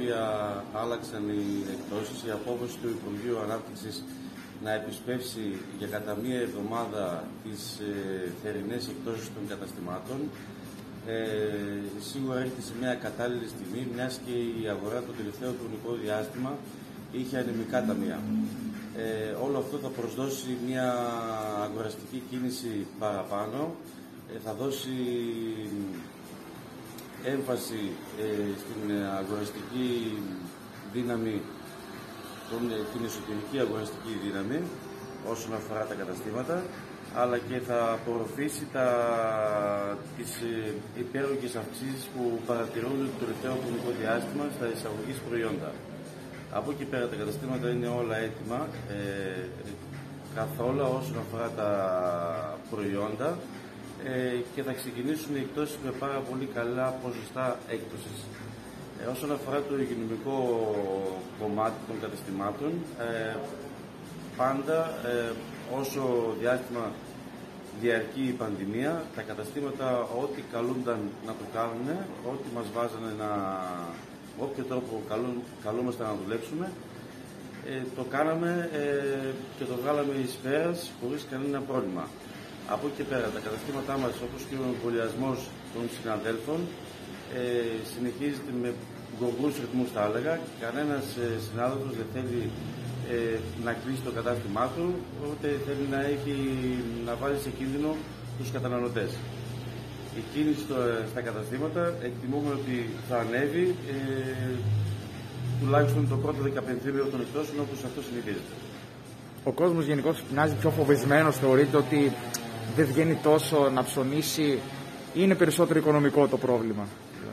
οποία άλλαξαν οι εκτόσεις, η απόφαση του Υπουργείου Ανάπτυξης να επισπεύσει για κατά μία εβδομάδα τις θερινές εκτόσεις των καταστημάτων σίγουρα έρχεται σε μια κατάλληλη στιγμή, μιας και η αγορά το τελευταίο χρονικό διάστημα είχε ανεμικά ταμεία. Όλο αυτό θα προσδώσει μια αγοραστική κίνηση παραπάνω, θα δώσει έμφαση στην αγοραστική δύναμη, την εσωτερική αγοραστική δύναμη όσον αφορά τα καταστήματα, αλλά και θα απορροφήσει τις υπέρογγες αυξήσεις που παρατηρούνται το τελευταίο χρονικό διάστημα στα εισαγωγής προϊόντα. Από εκεί πέρα τα καταστήματα είναι όλα έτοιμα καθόλου όσον αφορά τα προϊόντα και θα ξεκινήσουν οι εκτόσεις με πάρα πολύ καλά ποσοστά έκπτωσης. Όσον αφορά το υγειονομικό κομμάτι των καταστημάτων, πάντα όσο διάστημα διαρκεί η πανδημία, τα καταστήματα ό,τι καλούνταν να το κάνουν, ό,τι μας βάζανε όποιο τρόπο καλούμαστε να δουλέψουμε, το κάναμε και το βγάλαμε εις πέρας χωρίς κανένα πρόβλημα. Από εκεί και πέρα τα καταστήματά μας, όπως και ο εμβολιασμός των συναδέλφων, συνεχίζεται με γοργούς ρυθμούς, θα έλεγα. Κανένας συνάδελφος δεν θέλει να κλείσει το κατάστημά του, ούτε θέλει να βάλει σε κίνδυνο τους καταναλωτές. Η κίνηση στα καταστήματα εκτιμούμε ότι θα ανέβει τουλάχιστον το πρώτο 15 των εκτόσεων, όπως αυτό συνηθίζεται. Ο κόσμος γενικώς μοιάζει πιο φοβισμένος, θεωρείται ότι δεν βγαίνει τόσο να ψωνίσει, ή είναι περισσότερο οικονομικό το πρόβλημα?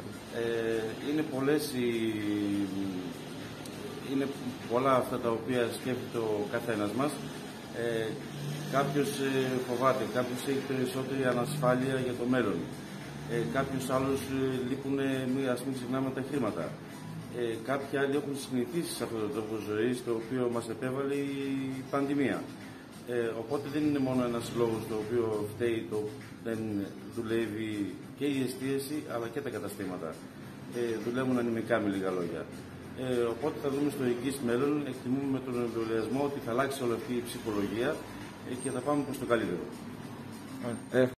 Είναι πολλά αυτά τα οποία σκέφτεται ο καθένας μας. Κάποιος φοβάται, κάποιος έχει περισσότερη ανασφάλεια για το μέλλον. Κάποιος άλλος λείπουν, ας μην ξεχνάμε, τα χρήματα. Κάποιοι άλλοι έχουν συνηθίσει σε αυτόν τον τρόπο ζωής, το οποίο μας επέβαλε η πανδημία. Οπότε δεν είναι μόνο ένας λόγος το οποίο φταίει το δεν δουλεύει και η εστίαση αλλά και τα καταστήματα. Δουλεύουν ανημικά, με λίγα λόγια. Οπότε θα δούμε στο εγγύς μέλλον, εκτιμούμε με τον εμβολιασμό ότι θα αλλάξει όλη αυτή η ψυχολογία και θα πάμε προς το καλύτερο.